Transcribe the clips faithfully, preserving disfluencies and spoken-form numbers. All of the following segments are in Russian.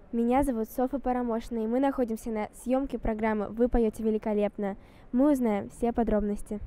Меня зовут Софа Парамошина, и мы находимся на съемке программы «Вы поете великолепно». Мы узнаем все подробности.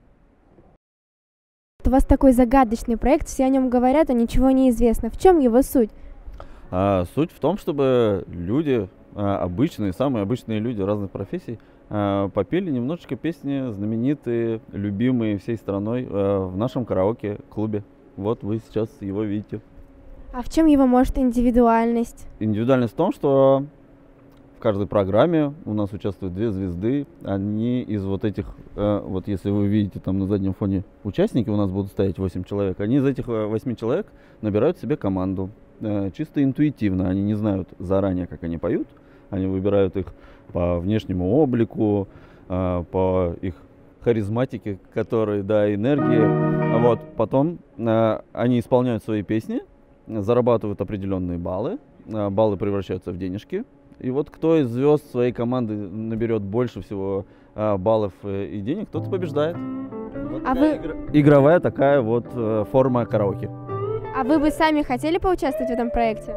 У вас такой загадочный проект, все о нем говорят, а ничего не известно. В чем его суть? А, суть в том, чтобы люди, а, обычные, самые обычные люди разных профессий, а, попели немножечко песни знаменитые, любимые всей страной а, в нашем караоке-клубе. Вот вы сейчас его видите. А в чем его может индивидуальность? Индивидуальность в том, что в каждой программе у нас участвуют две звезды. Они из вот этих, э, вот если вы видите там на заднем фоне участники, у нас будут стоять восемь человек. Они из этих восьми человек набирают себе команду. Э, чисто интуитивно. Они не знают заранее, как они поют. Они выбирают их по внешнему облику, э, по их харизматике, которой, да, энергии. Вот. Потом э, они исполняют свои песни, зарабатывают определенные баллы, баллы превращаются в денежки. И вот кто из звезд своей команды наберет больше всего баллов и денег, тот побеждает. Вот а вы... игр... Игровая такая вот форма караоке. А вы бы сами хотели поучаствовать в этом проекте?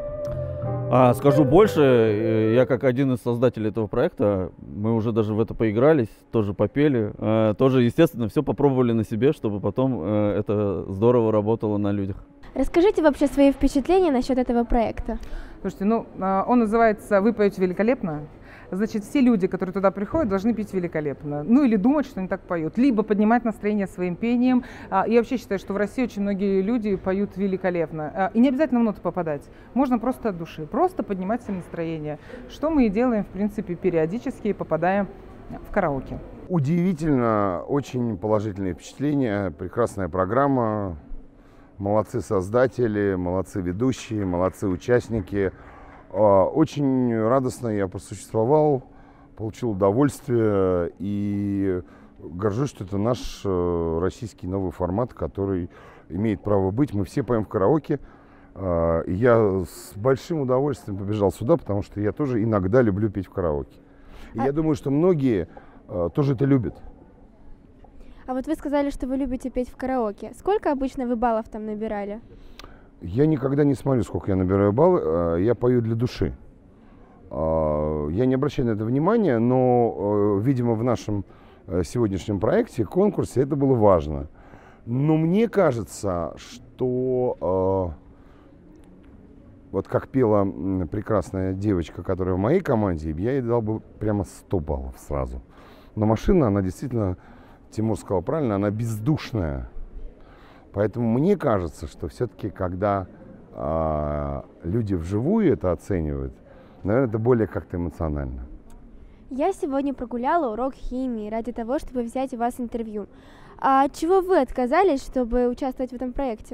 А, скажу больше, я как один из создателей этого проекта, мы уже даже в это поигрались, тоже попели, тоже, естественно, все попробовали на себе, чтобы потом это здорово работало на людях. Расскажите вообще свои впечатления насчет этого проекта. Слушайте, ну, он называется «Вы поете великолепно». Значит, все люди, которые туда приходят, должны петь великолепно. Ну, или думать, что они так поют. Либо поднимать настроение своим пением. Я вообще считаю, что в России очень многие люди поют великолепно. И не обязательно в ноты попадать. Можно просто от души. Просто поднимать себе настроение. Что мы и делаем, в принципе, периодически, попадаем в караоке. Удивительно, очень положительные впечатления. Прекрасная программа. Молодцы создатели, молодцы ведущие, молодцы участники. Очень радостно я просуществовал, получил удовольствие и горжусь, что это наш российский новый формат, который имеет право быть. Мы все поем в караоке. И я с большим удовольствием побежал сюда, потому что я тоже иногда люблю петь в караоке. И а... я думаю, что многие тоже это любят. А вот вы сказали, что вы любите петь в караоке. Сколько обычно вы баллов там набирали? Я никогда не смотрю, сколько я набираю баллы. Я пою для души. Я не обращаю на это внимания, но, видимо, в нашем сегодняшнем проекте, конкурсе, это было важно. Но мне кажется, что вот как пела прекрасная девочка, которая в моей команде, я ей дал бы прямо сто баллов сразу. Но машина, она действительно... Тимур сказал правильно, она бездушная. Поэтому мне кажется, что все-таки, когда э, люди вживую это оценивают, наверное, это более как-то эмоционально. Я сегодня прогуляла урок химии ради того, чтобы взять у вас интервью. А от чего вы отказались, чтобы участвовать в этом проекте?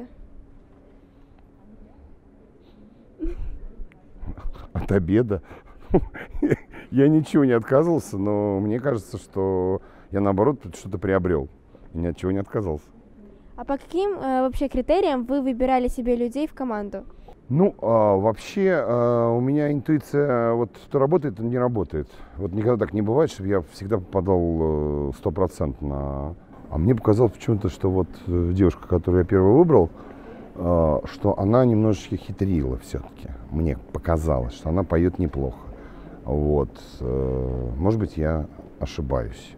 От обеда. Я ничего не отказывался, но мне кажется, что я, наоборот, что-то приобрел. И ни от чего не отказался. А по каким э, вообще критериям вы выбирали себе людей в команду? Ну, а, вообще, а, у меня интуиция, вот что работает, то не работает. Вот никогда так не бывает, чтобы я всегда попадал стопроцентно. А мне показалось почему-то, что вот девушка, которую я первую выбрал, а, что она немножечко хитрила все-таки. Мне показалось, что она поет неплохо. Вот. Может быть, я ошибаюсь.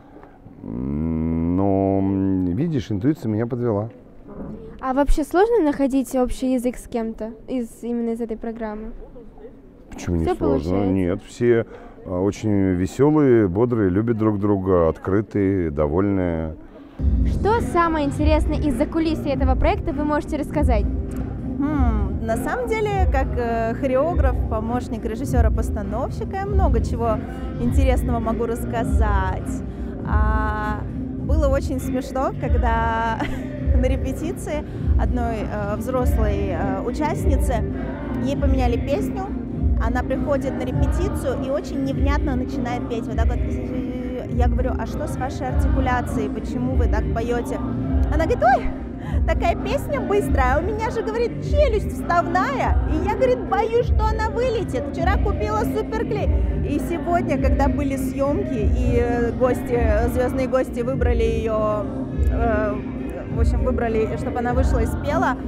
Но, видишь, интуиция меня подвела. А вообще сложно находить общий язык с кем-то из, именно из этой программы? Почему не все сложно? Получается? Нет, все очень веселые, бодрые, любят друг друга, открытые, довольные. Что самое интересное из закулисья этого проекта вы можете рассказать? Хм, на самом деле, как э, хореограф, помощник режиссера-постановщика, я много чего интересного могу рассказать. А, было очень смешно, когда на репетиции одной э, взрослой э, участницы ей поменяли песню, она приходит на репетицию и очень невнятно начинает петь. Вот так вот. Я говорю, а что с вашей артикуляцией, почему вы так поете? Она говорит, ой, такая песня быстрая, а у меня же, говорит, челюсть вставная. И я, говорит, боюсь, что она вылетит. Вчера купила суперклей. И сегодня, когда были съемки, и гости, звездные гости выбрали ее, э, в общем, выбрали, чтобы она вышла и спела,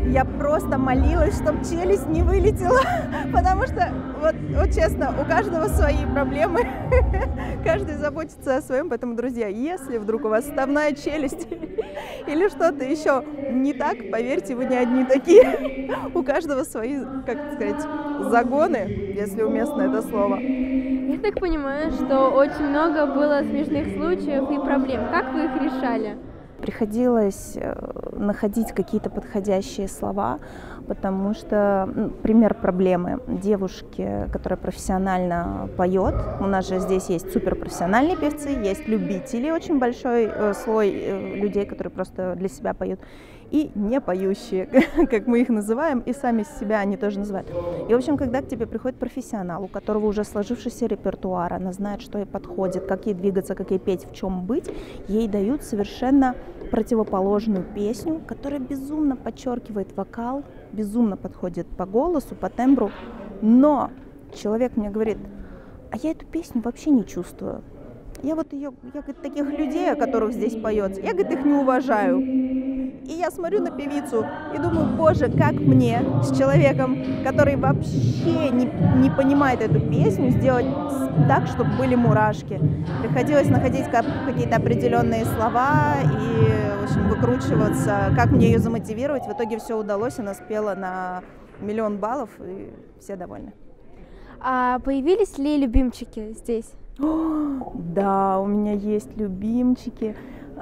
я просто молилась, чтобы челюсть не вылетела, потому что, вот, вот честно, у каждого свои проблемы, каждый заботится о своем, поэтому, друзья, если вдруг у вас вставная челюсть или что-то еще не так, поверьте, вы не одни такие, у каждого свои, как сказать, загоны, если уместно это слово. Я так понимаю, что очень много было смешных случаев и проблем. Как вы их решали? Приходилось находить какие-то подходящие слова, потому что, ну, пример проблемы девушки, которая профессионально поет. У нас же здесь есть суперпрофессиональные певцы, есть любители, очень большой слой людей, которые просто для себя поют, и не поющие, как мы их называем, и сами себя они тоже называют. И, в общем, когда к тебе приходит профессионал, у которого уже сложившийся репертуар, она знает, что ей подходит, как ей двигаться, как ей петь, в чем быть, ей дают совершенно противоположную песню, которая безумно подчеркивает вокал, безумно подходит по голосу, по тембру, но человек мне говорит: а я эту песню вообще не чувствую. Я вот ее, я, говорит, таких людей, о которых здесь поется, я, говорит, их не уважаю. И я смотрю на певицу и думаю: боже, как мне с человеком, который вообще не, не понимает эту песню, сделать так, чтобы были мурашки. Приходилось находить какие-то определенные слова и, в общем, выкручиваться, как мне ее замотивировать. В итоге все удалось, она спела на миллион баллов, и все довольны. А появились ли любимчики здесь? Да, у меня есть любимчики.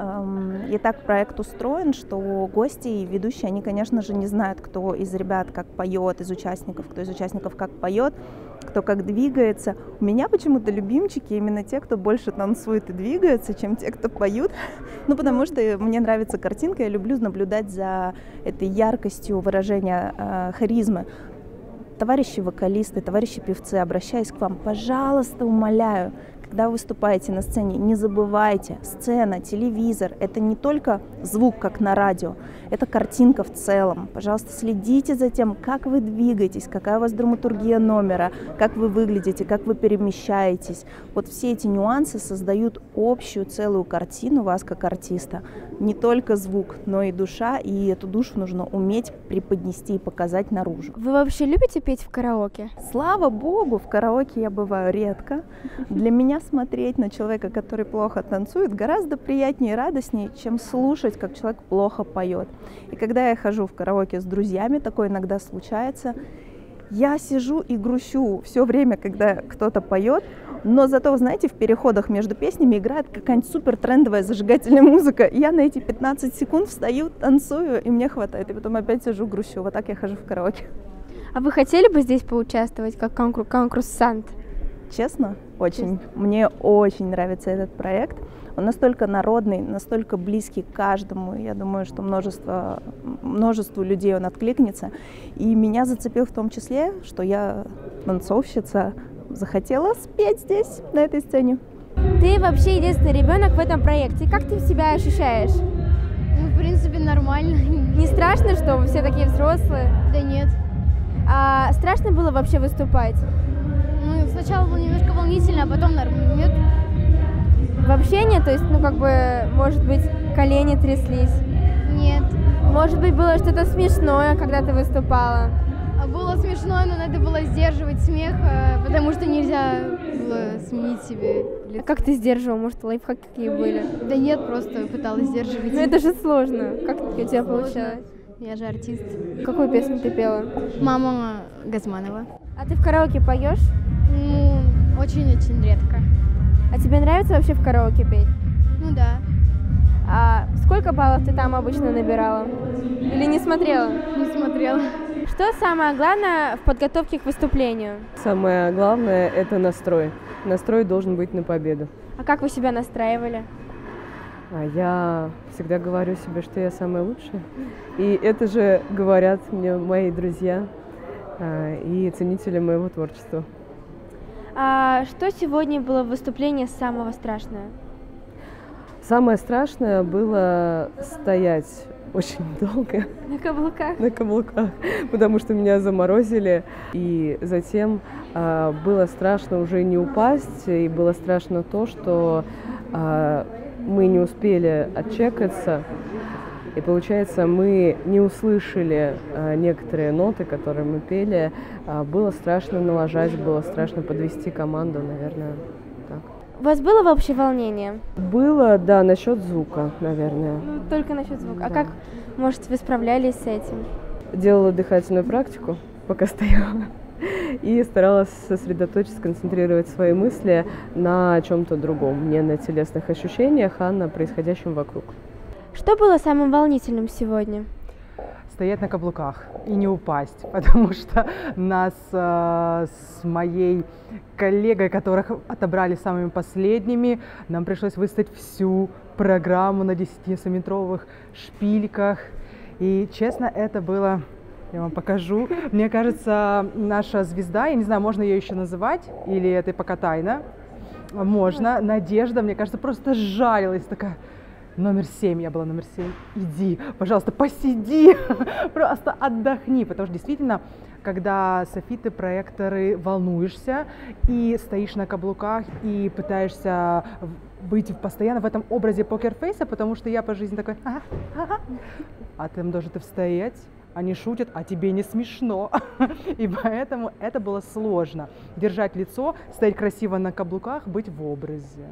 И так проект устроен, что гости и ведущие, они, конечно же, не знают, кто из ребят как поет, из участников, кто из участников как поет, кто как двигается. У меня почему-то любимчики именно те, кто больше танцует и двигается, чем те, кто поют. Ну, потому что мне нравится картинка, я люблю наблюдать за этой яркостью выражения э, харизмы. Товарищи вокалисты, товарищи певцы, обращаюсь к вам, пожалуйста, умоляю, когда вы выступаете на сцене, не забывайте, сцена, телевизор — это не только звук, как на радио, это картинка в целом. Пожалуйста, следите за тем, как вы двигаетесь, какая у вас драматургия номера, как вы выглядите, как вы перемещаетесь. Вот все эти нюансы создают общую целую картину вас как артиста. Не только звук, но и душа, и эту душу нужно уметь преподнести и показать наружу. Вы вообще любите петь в караоке? Слава богу, в караоке я бываю редко. Для меня смотреть на человека, который плохо танцует, гораздо приятнее и радостнее, чем слушать, как человек плохо поет. И когда я хожу в караоке с друзьями, такое иногда случается, я сижу и грущу все время, когда кто-то поет, но зато, знаете, в переходах между песнями играет какая-нибудь супер трендовая зажигательная музыка, и я на эти пятнадцать секунд встаю, танцую, и мне хватает, и потом опять сижу, грущу. Вот так я хожу в караоке. А вы хотели бы здесь поучаствовать как конкур- конкурсант? Честно, очень. Мне очень нравится этот проект. Он настолько народный, настолько близкий к каждому. Я думаю, что множество, множеству людей он откликнется. И меня зацепил в том числе, что я танцовщица, захотела спеть здесь, на этой сцене. Ты вообще единственный ребенок в этом проекте. Как ты себя ощущаешь? Ну, в принципе, нормально. Не страшно, что вы все такие взрослые? Да нет. А страшно было вообще выступать? Ну, сначала было немножко волнительно, а потом нормально. Нет? Вообще нет? То есть, ну, как бы, может быть, колени тряслись? Нет. Может быть, было что-то смешное, когда ты выступала? А было смешно, но надо было сдерживать смех, потому что нельзя было сменить себе лицо. А как ты сдерживала? Может, лайфхаки какие были? Да нет, просто пыталась сдерживать. Ну, это же сложно. Как у тебя получалось? Я же артист. Какую песню ты пела? Мама Газманова. А ты в караоке поешь? Ну, очень-очень редко. А тебе нравится вообще в караоке петь? Ну да. А сколько баллов ты там обычно набирала? Или не смотрела? Не смотрела. Что самое главное в подготовке к выступлению? Самое главное – это настрой. Настрой должен быть на победу. А как вы себя настраивали? А я всегда говорю себе, что я самая лучшая. И это же говорят мне мои друзья а, и ценители моего творчества. А что сегодня было в выступлении самого страшного? Самое страшное было стоять очень долго. На каблуках? На каблуках, потому что меня заморозили. И затем а, было страшно уже не упасть, и было страшно то, что а, мы не успели отчекаться. И получается, мы не услышали а, некоторые ноты, которые мы пели. А, было страшно налажать, было страшно подвести команду, наверное, так. У вас было вообще волнение? Было, да, насчет звука, наверное. Ну, только насчет звука. Да. А как, может, вы справлялись с этим? Делала дыхательную практику, пока стояла. И старалась сосредоточиться, сконцентрировать свои мысли на чем-то другом, не на телесных ощущениях, а на происходящем вокруг. Что было самым волнительным сегодня? Стоять на каблуках и не упасть, потому что нас э, с моей коллегой, которых отобрали самыми последними, нам пришлось выставить всю программу на десятисантиметровых шпильках. И, честно, это было... Я вам покажу. Мне кажется, наша звезда, я не знаю, можно ее еще называть, или это пока тайна, можно. Надежда, мне кажется, просто жарилась такая. Номер семь, я была номер семь. Иди, пожалуйста, посиди, просто отдохни, потому что действительно, когда софиты, проекторы, волнуешься и стоишь на каблуках и пытаешься быть постоянно в этом образе покерфейса, потому что я по жизни такой, ага, ага. А там должен ты стоять. Они шутят, а тебе не смешно. И поэтому это было сложно. Держать лицо, стоять красиво на каблуках, быть в образе.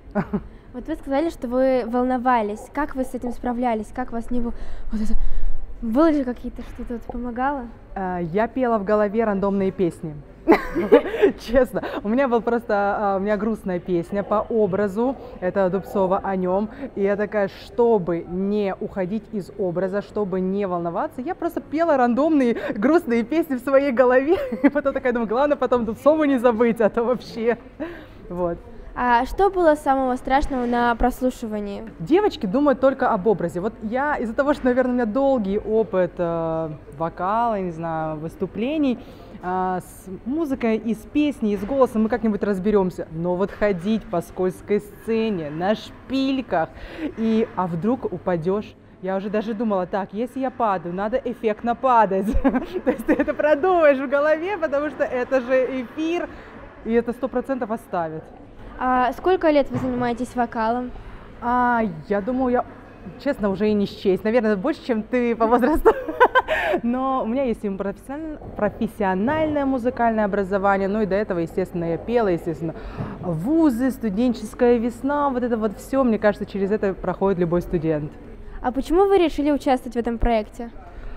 Вот вы сказали, что вы волновались. Как вы с этим справлялись? Как вас не... Вот это... Было же какие-то, что-то вот помогало? Я пела в голове рандомные песни. Честно, у меня была просто, у меня грустная песня по образу, это Дубцова «О нем», и я такая, чтобы не уходить из образа, чтобы не волноваться, я просто пела рандомные грустные песни в своей голове, и потом такая думаю, главное потом Дубцову не забыть, а то вообще, вот. А что было самого страшного на прослушивании? Девочки думают только об образе. Вот я из-за того, что, наверное, у меня долгий опыт э, вокала, не знаю, выступлений, э, с музыкой и с песней, и с голосом мы как-нибудь разберемся. Но вот ходить по скользкой сцене, на шпильках, и а вдруг упадешь? Я уже даже думала, так, если я падаю, надо эффектно падать. То есть ты это продумаешь в голове, потому что это же эфир, и это сто процентов оставит. А сколько лет вы занимаетесь вокалом? А, я думаю, я, честно, уже и не счесть. Наверное, больше, чем ты по возрасту. Но у меня есть и профессиональное музыкальное образование. Ну и до этого, естественно, я пела, естественно, вузы, студенческая весна. Вот это вот все, мне кажется, через это проходит любой студент. А почему вы решили участвовать в этом проекте?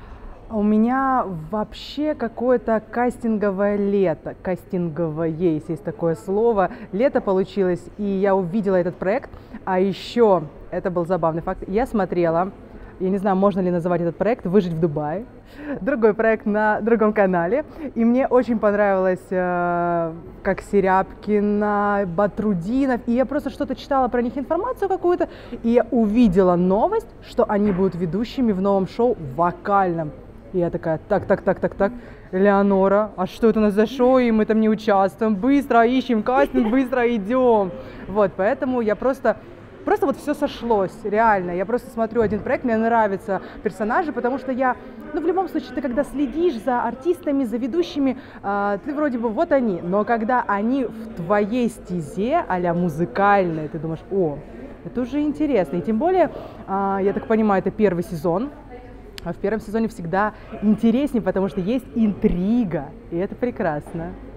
У меня вообще какое-то кастинговое лето, кастинговое, если есть такое слово, лето получилось, и я увидела этот проект, а еще, это был забавный факт, я смотрела, я не знаю, можно ли называть этот проект «Выжить в Дубае», другой проект на другом канале, и мне очень понравилось, э, как Серябкина, Батрудинов, и я просто что-то читала про них информацию какую-то, и я увидела новость, что они будут ведущими в новом шоу вокальном. И я такая, так, так, так, так, так, Элеонора, а что это у нас за шоу, и мы там не участвуем, быстро ищем кастинг, быстро идем. Вот, поэтому я просто, просто вот все сошлось, реально. Я просто смотрю один проект, мне нравятся персонажи, потому что я, ну, в любом случае, ты когда следишь за артистами, за ведущими, э, ты вроде бы, вот они, но когда они в твоей стезе, а-ля музыкальной, ты думаешь, о, это уже интересно. И тем более, э, я так понимаю, это первый сезон. А в первом сезоне всегда интереснее, потому что есть интрига, и это прекрасно.